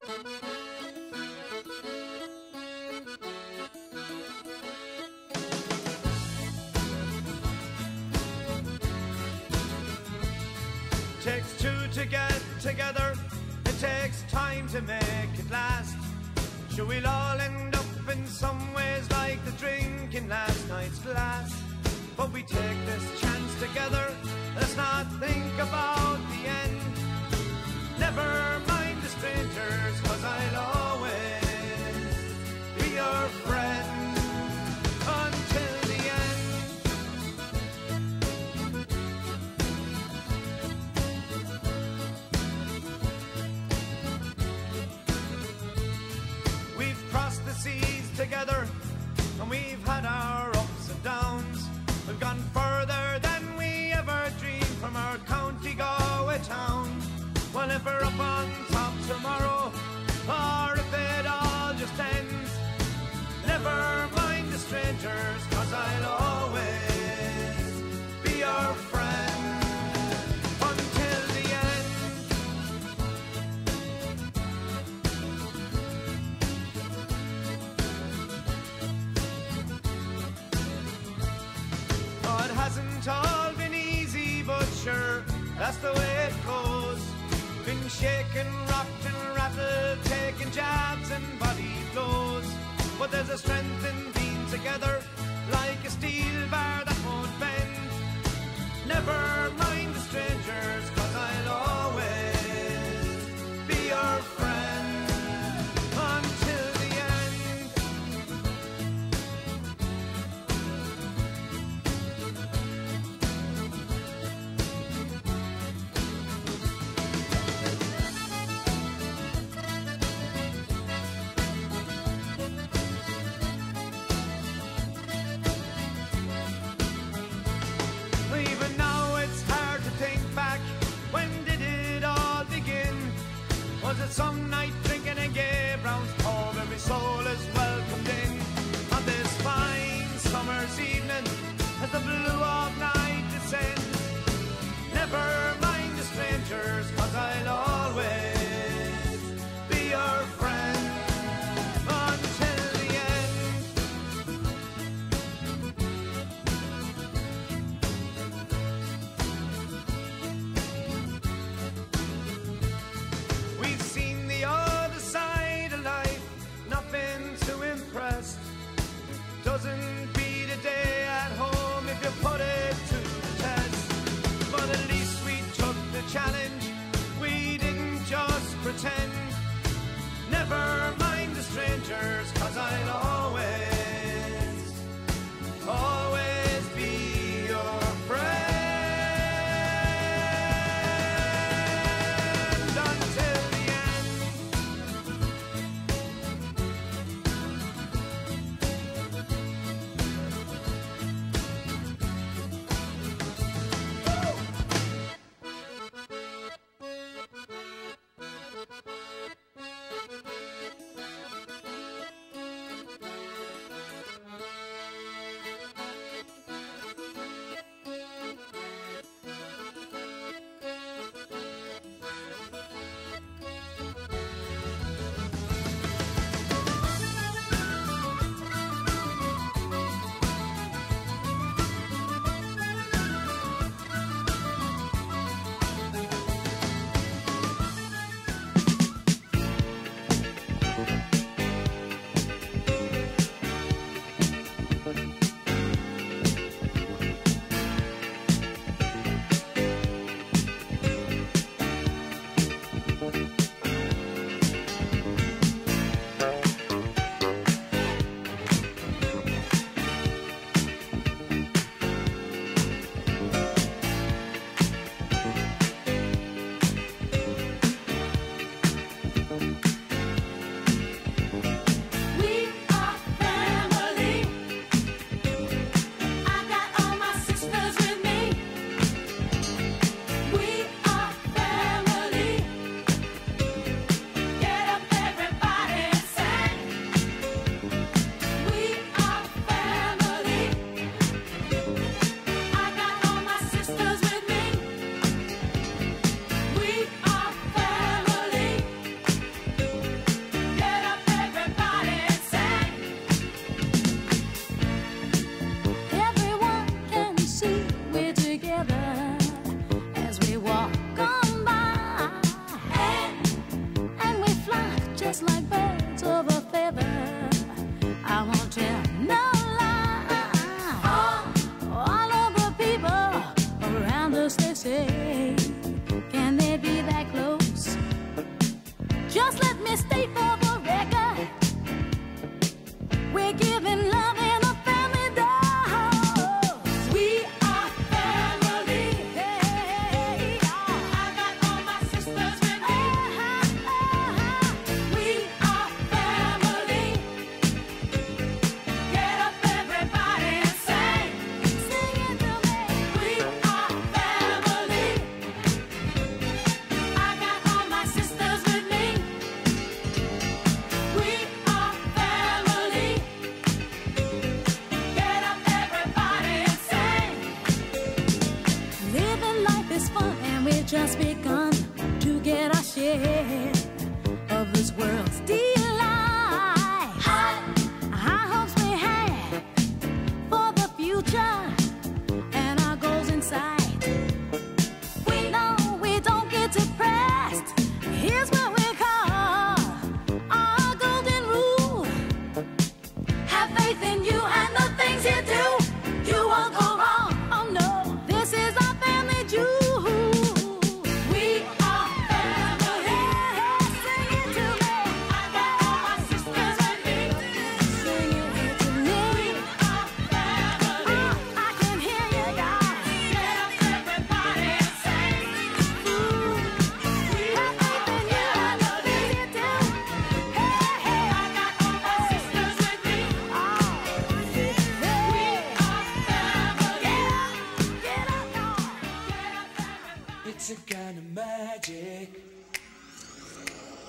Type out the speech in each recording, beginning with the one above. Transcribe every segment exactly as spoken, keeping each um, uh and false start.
Takes two to get together, it takes time to make it last. Sure, we'll all end up in some ways like the drink in last night's glass. But we take this chance together, let's not think about the end. Never mind the strangers, cause I'll always be your friend until the end. We've crossed the seas together, and we've had our ups and downs. We've gone further than we ever dreamed from our county Galway town. Well, if we're up on top tomorrow, or if it all just ends, never mind the strangers, cause I'll always be your friend until the end. Oh, it hasn't all been easy, but sure, that's the way it goes. Been shaken, rocked and rattled, taking jabs and body blows. But there's a strength in being together, like a steel bar that won't bend. Never mind the strangers, cause I'll always be your friend until the end.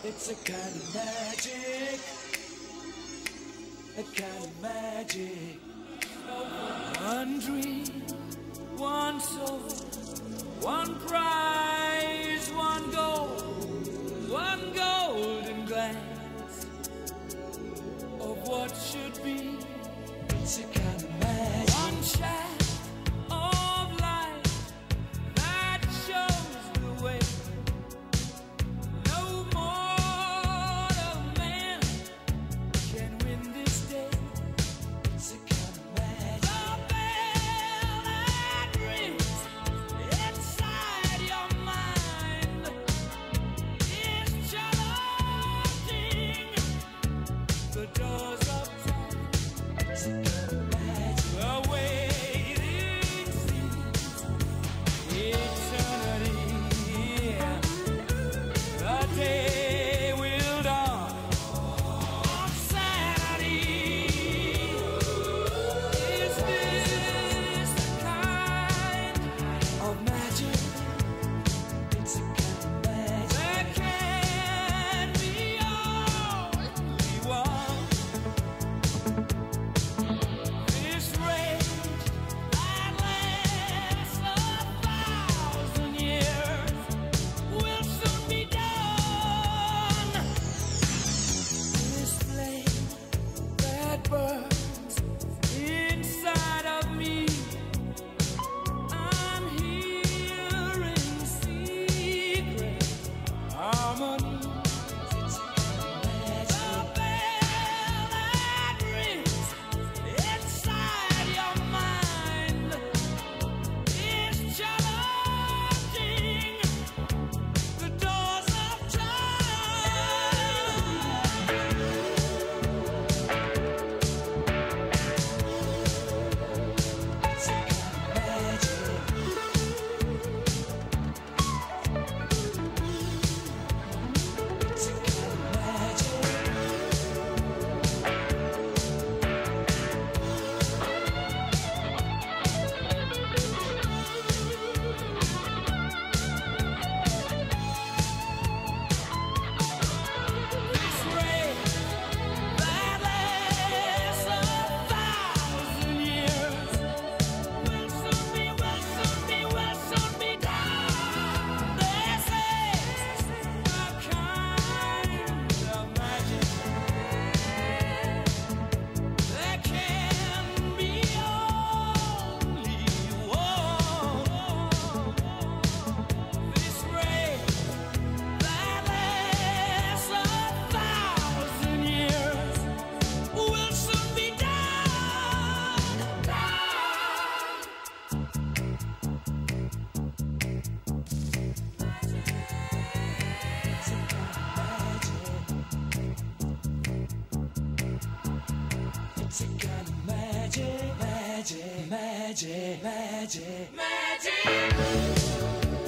It's a kind of magic, a kind of magic. One dream, one soul, one prize, one goal, one golden glance of what should be. It's a kind of magic. One shaft of light that shows the way. No mortal man can win this day. It's a kind of magic. The bell that rings inside your mind is challenging the doors of time. It's a kind of magic. The waiting seems eternity. The day will dawn on Saturday. Is this the kind of magic? It's a kind of magic. There can be only one. This rage that lasts a thousand years will soon be done. This flame that burns inside of me, I'm hearing secret harmonies. It's a kind of magic. The bell that rings inside your mind is challenging the doors of time. It's a kind of magic. It's a kind of magic. This rain that lasts a thousand years will soon be, will soon be, will soon be done. This is a kind of magic. There can be only one. This rain that lasts a thousand years will soon be done. It's a kind of magic, magic, magic, magic, magic.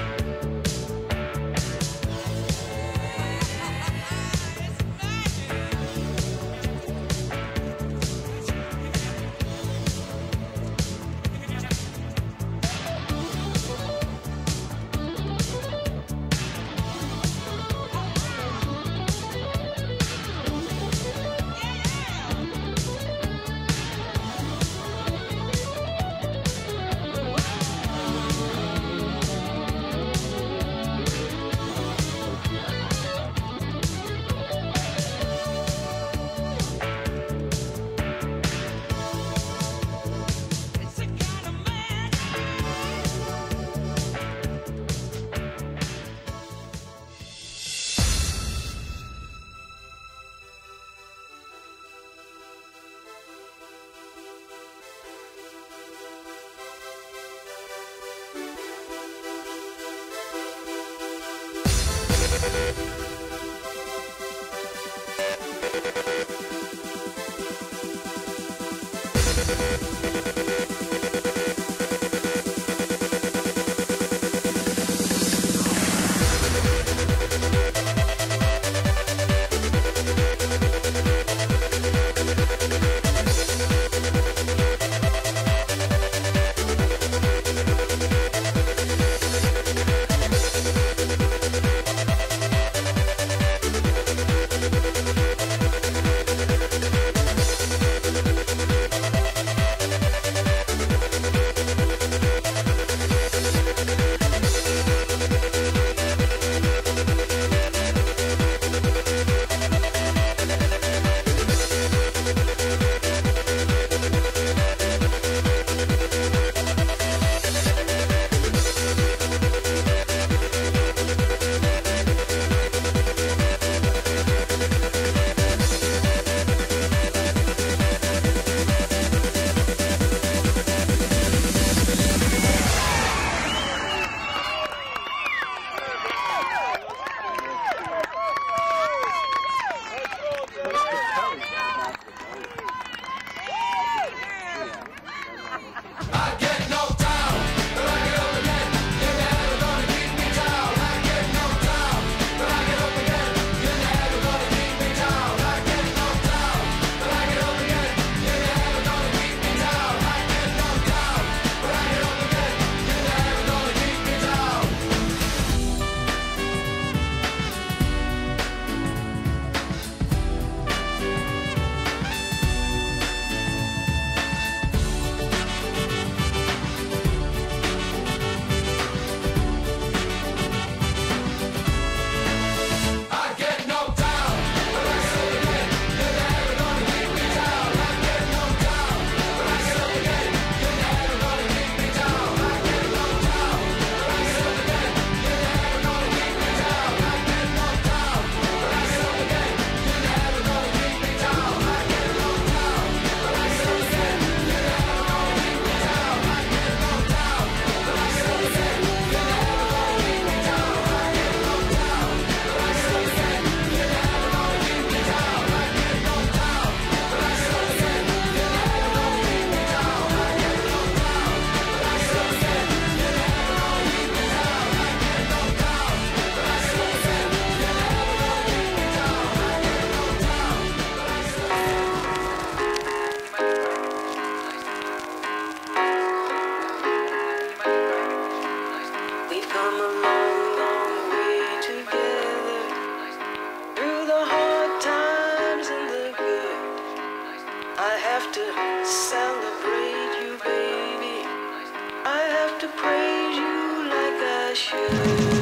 It's a kind of magic. I have to celebrate you, baby. I have to praise you like I should.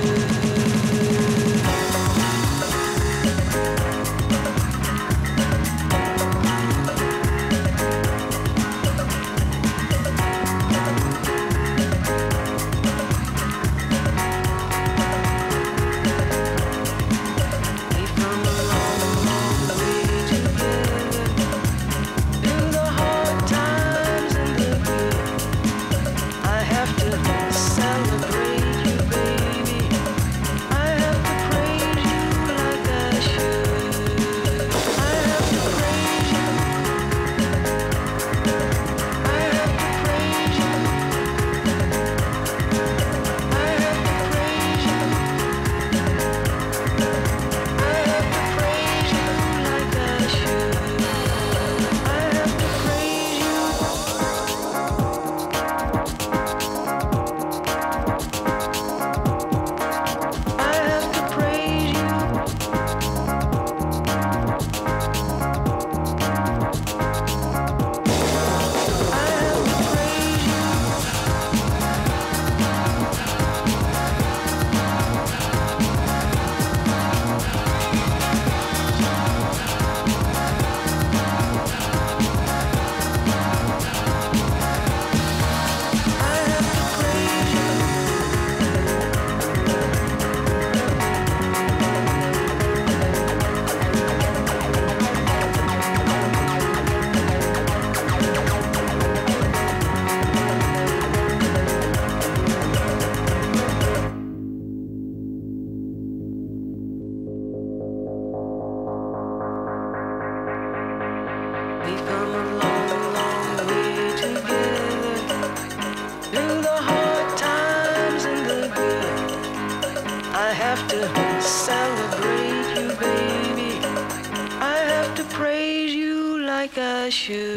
I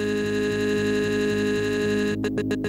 should.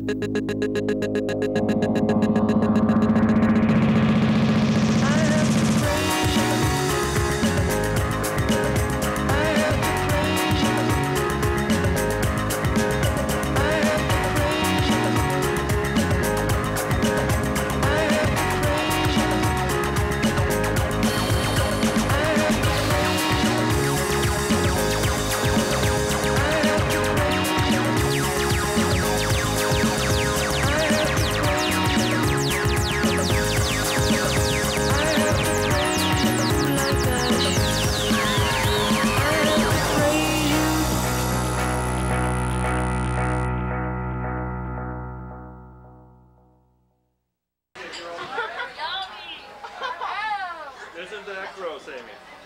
Isn't that gross, Amy?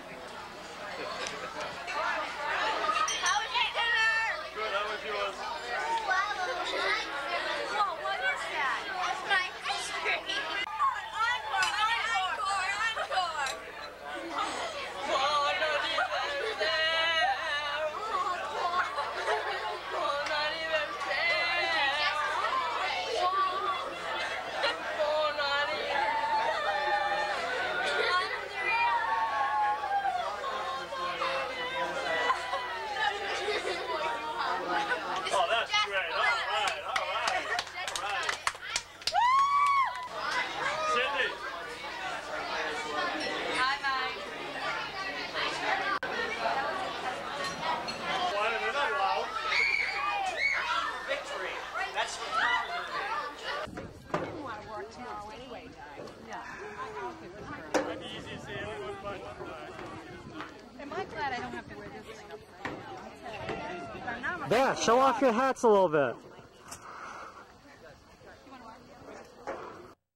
How was your dinner? Good, how was yours? Whoa, what is that? That's my ice cream. Encore, encore, encore, encore. Oh, that's great. All right, all right, all right. Cindy. Hi, Mike. Why are they not loud? Victory. That's what Tom is going I didn't want to work tomorrow anyway, guys. No. It'd be easy to see everyone, but Am I glad I don't have to wear this thing up front? There, show off your hats a little bit.